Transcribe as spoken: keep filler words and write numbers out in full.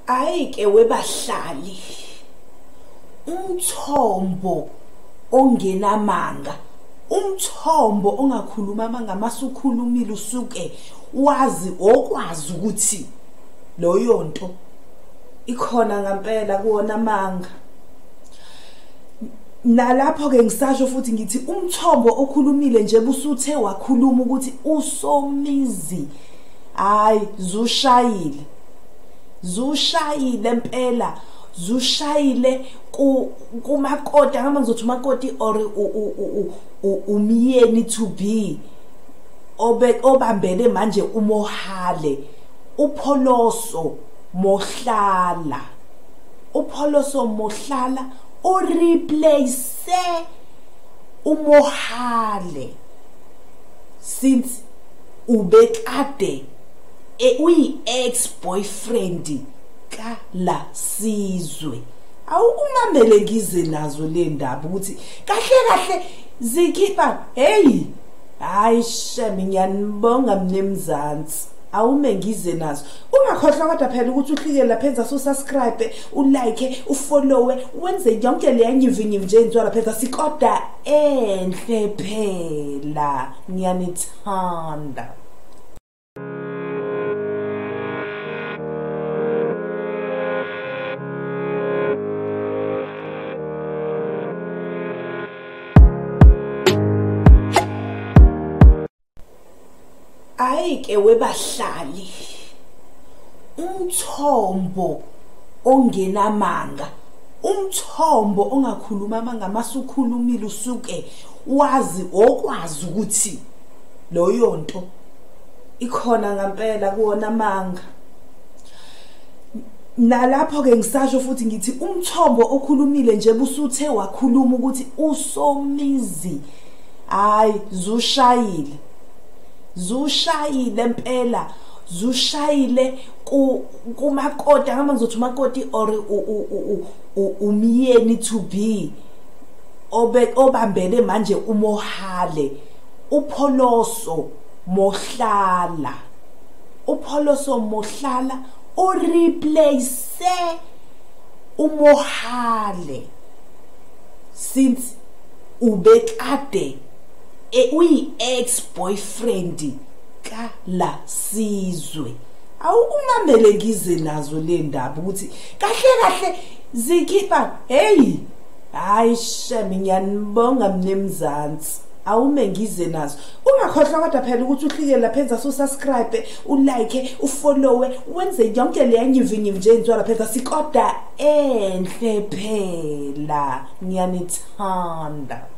Ayike webahlali umthombo ongenamanga, umthombo ongakhuluma amanga, masukhulumile usuke wazi okwazi ukuthi loyo nto ikhona ngampela kuwona amanga. Nalapho ke ngisasho futhi ngithi umthombo okhulumile nje busuthe wakhuluma ukuthi usomizi, hayi zushayile zushayile impela, zushayile ku kumakoti, ngama ngizothi umakoti or umyeni to be obe obambele manje umohale, upholoso mohlala, upholoso mohlala o replace umohale since ubekade e uyi ex boyfriend ka la sizwe. Awukumamele ngize nazo le ndaba ukuthi kahle kahle zikhipha, hey hayi shame ngiyanibonga mnemzansi, awume ngize nazo. Ungakhohlwa kodwa phela ukuthi uhlike lapha enza so subscribe, ulike, ufollowe, wenze yonke le yanyivinyi nje enziwa lapha enza sikoda enhle phela, ngiyanithanda. Ayike webahlali umthombo ongenamanga, umthombo ongakhuluma amanga, masukhulumile usuke wazi okwazi ukuthi loyo nto ikhona ngampela kuwona amanga. Nalapho ke ngisasho futhi ngithi umthombo okhulumile nje busuthe wakhuluma ukuthi usomizi, hayi zushayile zushayile impela, zushayile ku kumakoti, ngama ngizothi umakoti or umyeni to be obe obambele manje umohale, upholoso mohlala, upholoso mohlala o replace umohale since ubekade e uyi ex boyfriend ka la sizwe. Awukumamele ngize nazo le ndaba ukuthi kahle kahle zikhipha, hey hayi shame ngiyanibonga mnemzansi, awume ngize nazo. Ungakhohlwa kodwa phela ukuthi uhlike lapha enza so subscribe, ulike, ufollowe, wenze yonke le yanyivinyi nje enziwa lapha enza sikoda enhle phela, ngiyanithanda.